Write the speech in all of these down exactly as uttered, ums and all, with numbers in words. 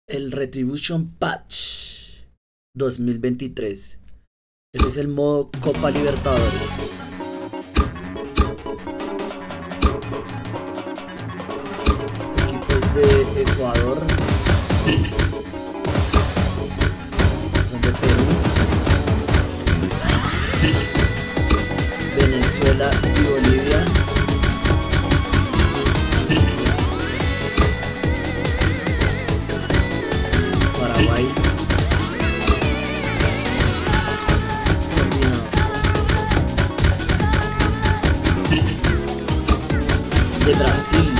el Retribution Patch dos mil veintitrés. Ese es el modo Copa Libertadores. Equipos de Ecuador, son de Perú, Venezuela y Bolivia. Paraguay, de Brasil,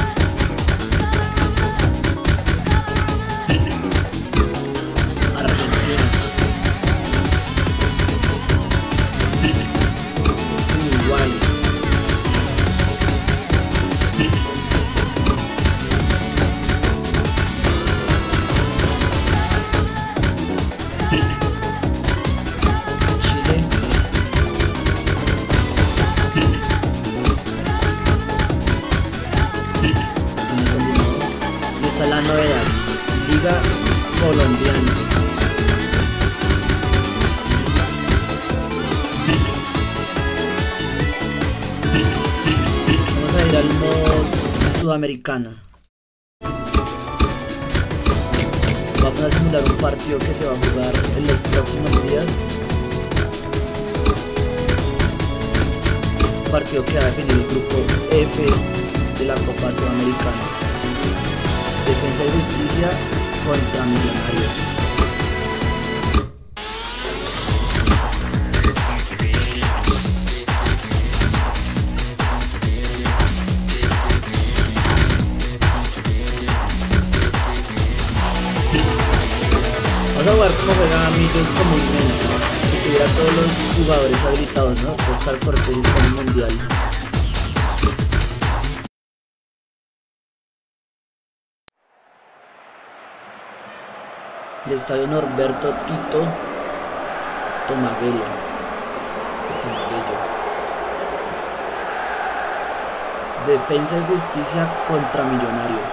Argentina, Uruguay, Chile, y esta es la novedad, Liga Colombiana. Vamos a ir al modo Sudamericana. Vamos a simular un partido que se va a jugar en los próximos días. Un partido que va a definir el grupo F de la Copa Sudamericana. Defensa y Justicia contra Millonarios. Vamos a jugar como juegan Millos comúnmente. Si tuviera todos los jugadores habilitados, ¿no? Oscar Cortés está en el Mundial. El estadio Norberto Tito Tomaguelo. Tomaguello. Defensa y Justicia contra Millonarios.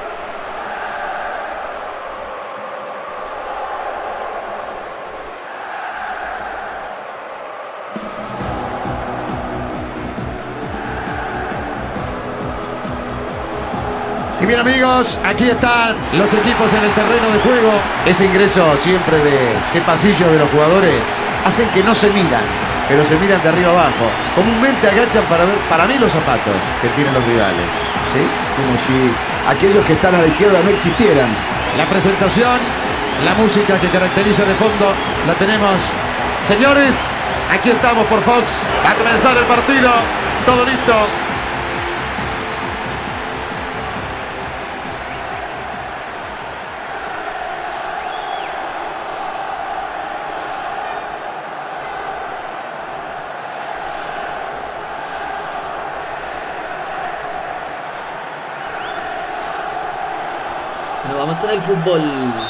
Y bien amigos, aquí están los equipos en el terreno de juego. Ese ingreso siempre de, de pasillo de los jugadores hacen que no se miran, pero se miran de arriba abajo. Comúnmente agachan para ver, para mí, los zapatos que tienen los rivales, ¿sí? Como si aquellos que están a la izquierda no existieran. La presentación, la música que caracteriza de fondo, la tenemos. Señores, aquí estamos por Fox. Va a comenzar el partido. Todo listo. Bueno, vamos con el fútbol.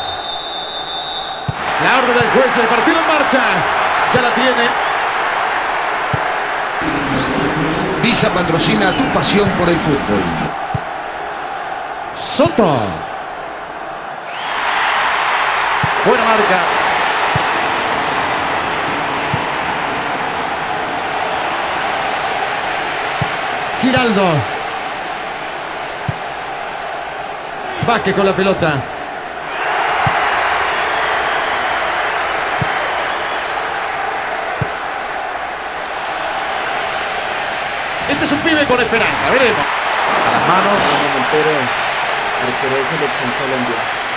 La orden del juez, el partido en marcha. Ya la tiene. Visa patrocina tu pasión por el fútbol. Soto. Buena marca. Giraldo. Vázquez con la pelota. Este es un pibe con esperanza, veremos. A las manos. Montero, arquero de Selección Colombia.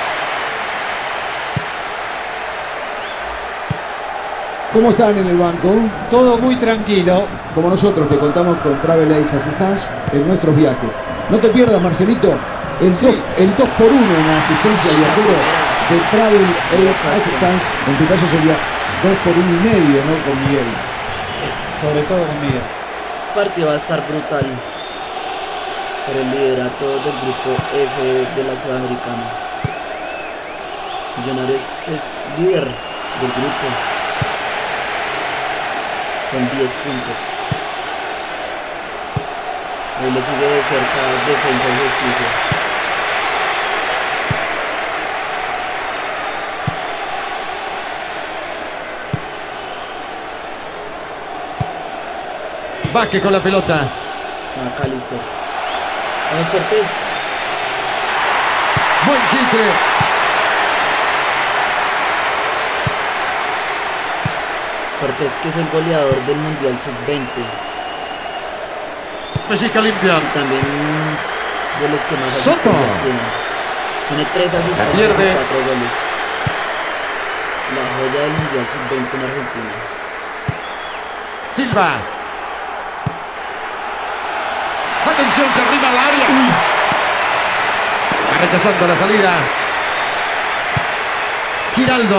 ¿Cómo están en el banco? Todo muy tranquilo. Como nosotros que contamos con Travel Ace Assistance en nuestros viajes. No te pierdas, Marcelito, el, Sí. dos, el dos por uno en asistencia al viajero de Travel Ace Assistance. En tu caso sería dos por uno y medio, ¿no? Con Miguel. Sobre todo conmigo. El partido va a estar brutal por el liderato del grupo F de la Sudamericana. Millonarios es líder del grupo con diez puntos. Ahí le sigue de cerca Defensa y Justicia. Vázquez con la pelota. Acá listo. Vamos Cortés. Buen quite. Cortés, que es el goleador del Mundial sub veinte. Mexica limpia. Y también de los que más Soto. asistencias tiene. Tiene tres asistencias pierde. y cuatro goles. La joya del Mundial sub veinte en Argentina. Silva. Atención, se arriba al área. Está rechazando la salida. Giraldo.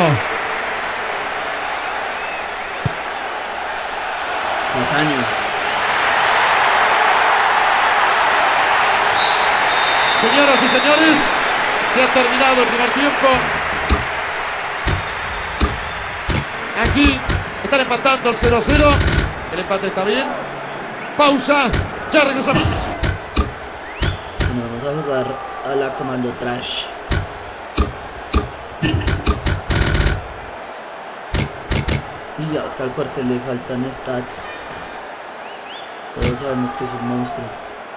Mataño. Señoras y señores, se ha terminado el primer tiempo. Aquí están empatando cero a cero. El empate está bien. Pausa. Ya regresamos. Bueno, vamos a jugar a la comando trash. Y a Oscar Cortés le faltan stats. Todos sabemos que es un monstruo.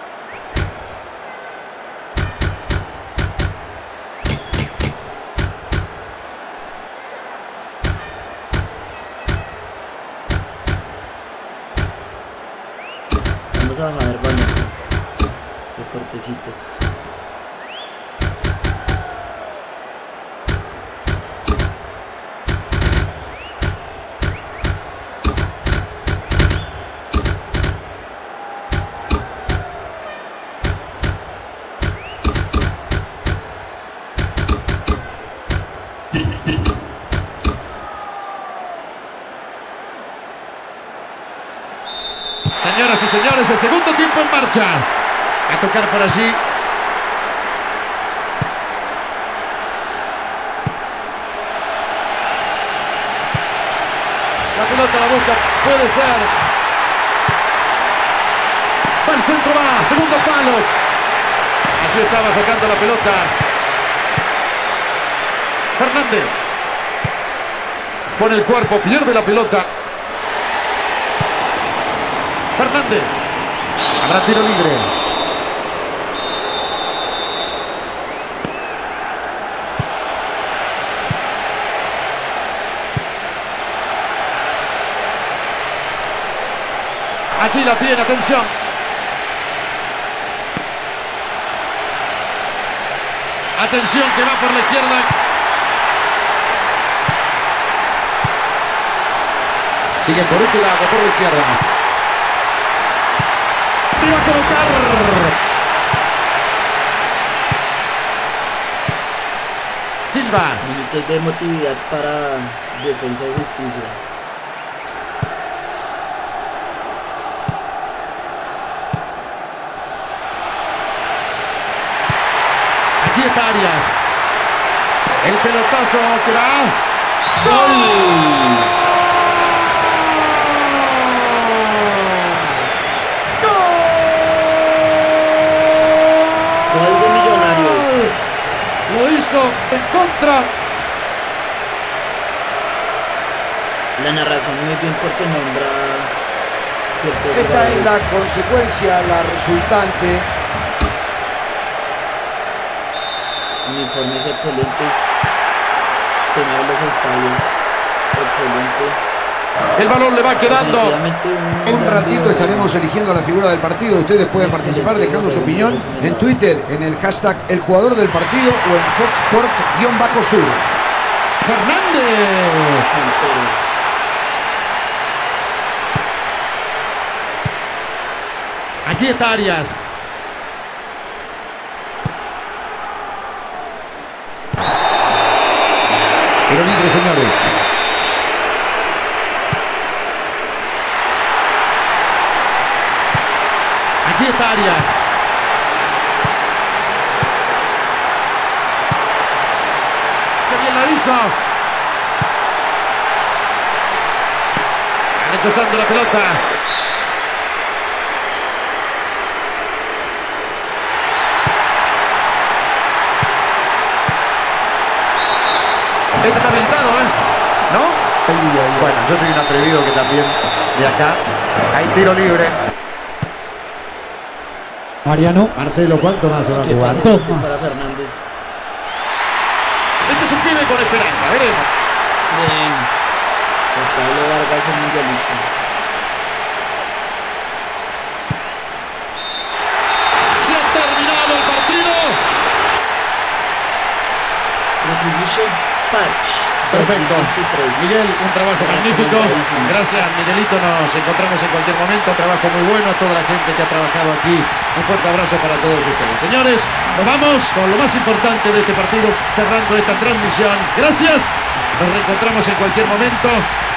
Vamos a bajar balance de cortecitos. Señoras y señores, el segundo tiempo en marcha. A tocar por allí. La pelota la busca, puede ser. Va el centro, va, segundo palo. Así estaba sacando la pelota Fernández. Pone el cuerpo, pierde la pelota. Fernández. Habrá tiro libre. Aquí la tiene, atención. Atención que va por la izquierda. Sigue por último por la izquierda. Tiro a colocar. Silva. Minutos de emotividad para Defensa y Justicia. Aquí está Arias. El pelotazo que va. ¡Gol! Gol de Millonarios. Lo hizo en contra. La narración muy bien porque nombra ciertos Esta es la jugadores. consecuencia, la resultante. Uniformes excelentes. Tema de los estadios. Excelente. El balón le va quedando. Definitivamente un En un gran ratito videojuego. estaremos eligiendo la figura del partido. Ustedes pueden participar dejando su opinión en Twitter, en el hashtag El Jugador del Partido o en Foxsport-Sur. Fernández. Montero. Aquí está Arias. Pero libre, señores. Aquí está Arias. ¡Qué bien la hizo! Rechazando la pelota. Este está habilitado, ¿eh? ¿No? Bueno, yo soy un atrevido que también de acá hay tiro libre. Mariano. Marcelo, ¿cuánto más se va a ¿Qué jugar? pasa Dos este más. para Fernández? Este es un pibe con esperanza, veremos. Bien. Juan Pablo Vargas, el mundialista. Se ha terminado el partido. Retribution Patch. Perfecto. dos mil veintitrés. Miguel, un trabajo magnífico. Recomendadísimo. Gracias, Miguelito. Nos encontramos en cualquier momento. Trabajo muy bueno a toda la gente que ha trabajado aquí. Un fuerte abrazo para todos ustedes. Señores, nos vamos con lo más importante de este partido, cerrando esta transmisión. Gracias. Nos reencontramos en cualquier momento.